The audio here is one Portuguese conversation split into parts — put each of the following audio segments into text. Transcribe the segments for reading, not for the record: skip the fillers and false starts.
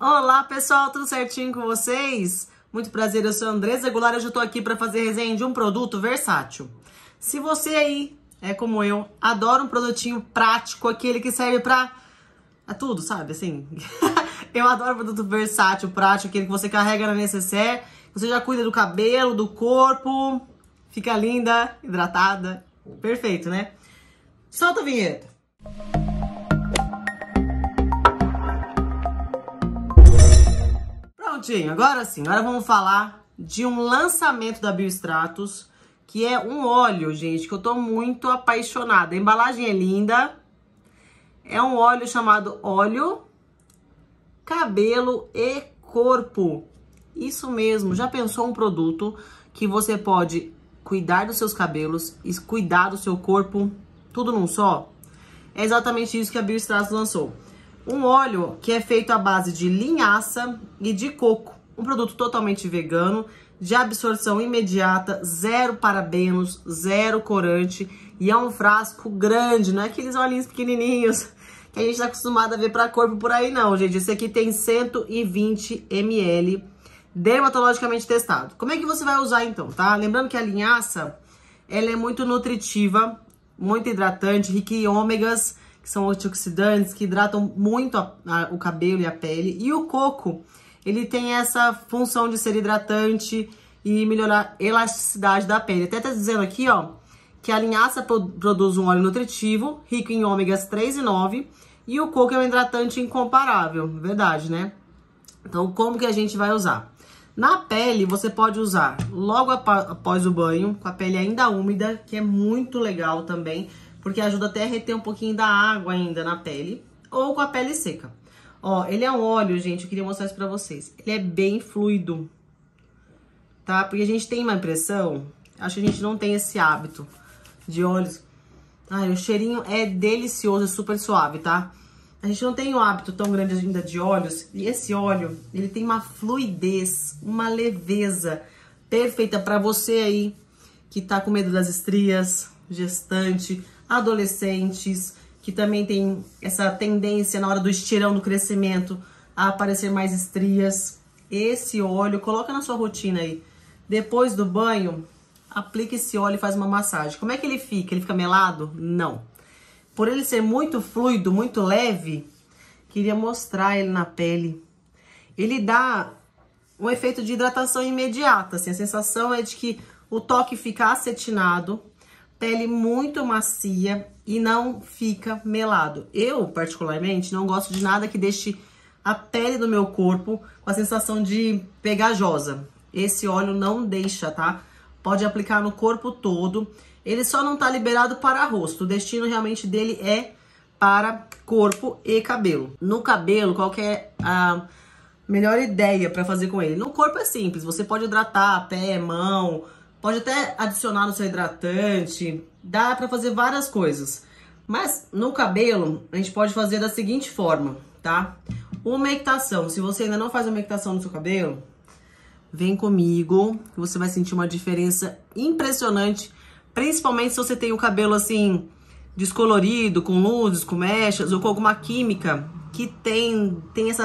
Olá pessoal, tudo certinho com vocês? Muito prazer, eu sou a Andressa Goulart e hoje eu tô aqui para fazer resenha de um produto versátil. Se você aí é como eu, adora um produtinho prático, aquele que serve pra tudo, sabe, assim. Eu adoro produto versátil, prático, aquele que você carrega na necessaire, você já cuida do cabelo, do corpo, fica linda, hidratada, perfeito, né? Solta a vinheta. Prontinho, agora sim, agora vamos falar de um lançamento da Biostratos, que é um óleo, gente, que eu tô muito apaixonada. A embalagem é linda, é um óleo chamado óleo, cabelo e corpo. Isso mesmo, já pensou um produto que você pode cuidar dos seus cabelos e cuidar do seu corpo, tudo num só? É exatamente isso que a Biostratos lançou. Um óleo que é feito à base de linhaça e de coco. Um produto totalmente vegano, de absorção imediata, zero parabenos, zero corante. E é um frasco grande, não é aqueles olhinhos pequenininhos que a gente tá acostumado a ver para corpo por aí não, gente. Esse aqui tem 120 ml, dermatologicamente testado. Como é que você vai usar então, tá? Lembrando que a linhaça, ela é muito nutritiva, muito hidratante, rica em ômegas, que são antioxidantes, que hidratam muito o cabelo e a pele. E o coco, ele tem essa função de ser hidratante e melhorar a elasticidade da pele. Até tá dizendo aqui, ó, que a linhaça produz um óleo nutritivo, rico em ômegas 3 e 9, e o coco é um hidratante incomparável, verdade, né? Então, como que a gente vai usar? Na pele, você pode usar logo após o banho, com a pele ainda úmida, que é muito legal também, porque ajuda até a reter um pouquinho da água ainda na pele, ou com a pele seca. Ó, ele é um óleo, gente, eu queria mostrar isso pra vocês. Ele é bem fluido, tá? Porque a gente tem uma impressão, acho que a gente não tem esse hábito de óleos. Ai, o cheirinho é delicioso, é super suave, tá? A gente não tem um hábito tão grande ainda de óleos, e esse óleo, ele tem uma fluidez, uma leveza perfeita pra você aí que tá com medo das estrias, gestante, adolescentes, que também tem essa tendência na hora do estirão do crescimento a aparecer mais estrias. Esse óleo, coloca na sua rotina aí. Depois do banho, aplica esse óleo e faz uma massagem. Como é que ele fica? Ele fica melado? Não. Por ele ser muito fluido, muito leve, queria mostrar ele na pele. Ele dá um efeito de hidratação imediata, assim, a sensação é de que o toque fica acetinado, pele muito macia e não fica melado. Eu, particularmente, não gosto de nada que deixe a pele do meu corpo com a sensação de pegajosa. Esse óleo não deixa, tá? Pode aplicar no corpo todo. Ele só não tá liberado para rosto. O destino realmente dele é para corpo e cabelo. No cabelo, qual que é a melhor ideia para fazer com ele? No corpo é simples. Você pode hidratar pé, mão, pode até adicionar no seu hidratante. Dá pra fazer várias coisas. Mas no cabelo, a gente pode fazer da seguinte forma, tá? Umectação. Se você ainda não faz umectação no seu cabelo, vem comigo, que você vai sentir uma diferença impressionante. Principalmente se você tem o cabelo assim, descolorido, com luzes, com mechas, ou com alguma química que tem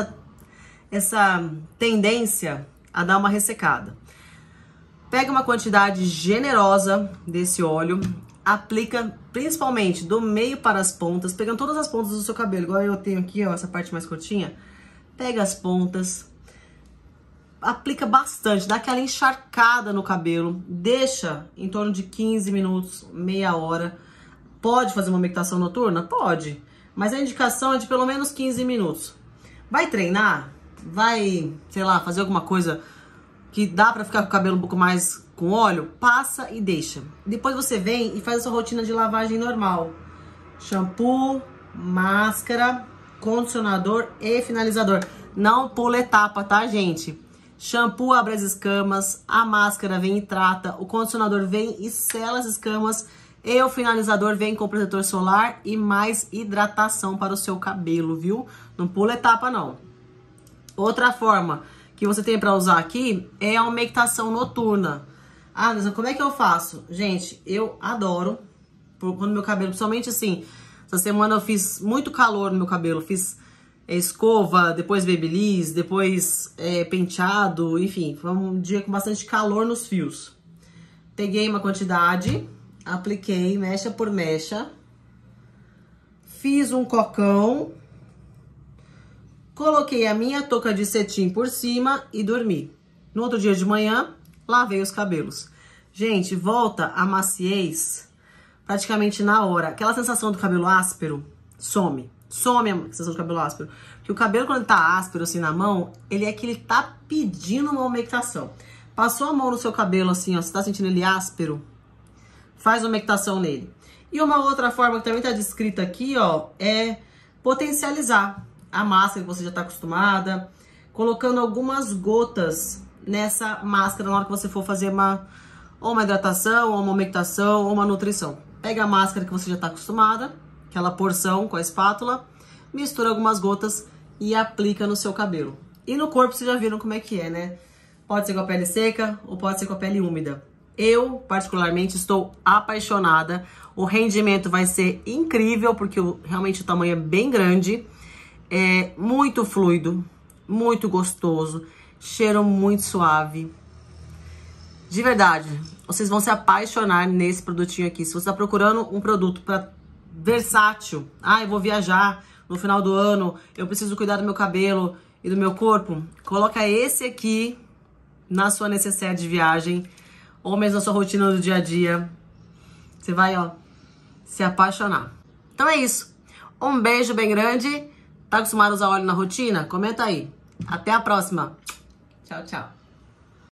essa tendência a dar uma ressecada. Pega uma quantidade generosa desse óleo, aplica principalmente do meio para as pontas, pegando todas as pontas do seu cabelo, igual eu tenho aqui, ó, essa parte mais curtinha. Pega as pontas, aplica bastante, dá aquela encharcada no cabelo, deixa em torno de 15 minutos, meia hora. Pode fazer uma umectação noturna? Pode, mas a indicação é de pelo menos 15 minutos. Vai treinar? Vai, sei lá, fazer alguma coisa que dá pra ficar com o cabelo um pouco mais com óleo? Passa e deixa. Depois você vem e faz a sua rotina de lavagem normal. Shampoo, máscara, condicionador e finalizador. Não pula etapa, tá, gente? Shampoo abre as escamas, a máscara vem e trata, o condicionador vem e sela as escamas e o finalizador vem com protetor solar e mais hidratação para o seu cabelo, viu? Não pula etapa, não. Outra forma que você tem para usar aqui é a umectação noturna. Ah, mas como é que eu faço? Gente, eu adoro quando meu cabelo, principalmente assim, essa semana eu fiz muito calor no meu cabelo, fiz escova, depois babyliss, depois penteado, enfim, foi um dia com bastante calor nos fios. Peguei uma quantidade, apliquei mecha por mecha, fiz um cocão, coloquei a minha touca de cetim por cima e dormi. No outro dia de manhã, lavei os cabelos. Gente, volta a maciez praticamente na hora. Aquela sensação do cabelo áspero some. Some a sensação do cabelo áspero. Porque o cabelo, quando ele tá áspero assim na mão, ele é que ele tá pedindo uma umectação. Passou a mão no seu cabelo assim, ó, você tá sentindo ele áspero? Faz umectação nele. E uma outra forma que também tá descrita aqui, ó, é potencializar a máscara que você já tá acostumada, colocando algumas gotas nessa máscara na hora que você for fazer ou uma hidratação, ou uma umectação, ou uma nutrição. Pega a máscara que você já tá acostumada, aquela porção com a espátula, mistura algumas gotas e aplica no seu cabelo. E no corpo vocês já viram como é que é, né? Pode ser com a pele seca ou pode ser com a pele úmida. Eu, particularmente, estou apaixonada. O rendimento vai ser incrível, porque realmente o tamanho é bem grande. É muito fluido, muito gostoso, cheiro muito suave. De verdade, vocês vão se apaixonar nesse produtinho aqui. Se você está procurando um produto versátil, eu vou viajar no final do ano, eu preciso cuidar do meu cabelo e do meu corpo, coloca esse aqui na sua necessaire de viagem ou mesmo na sua rotina do dia a dia. Você vai, ó, se apaixonar. Então é isso. Um beijo bem grande. Tá acostumado a usar óleo na rotina? Comenta aí. Até a próxima. Tchau, tchau.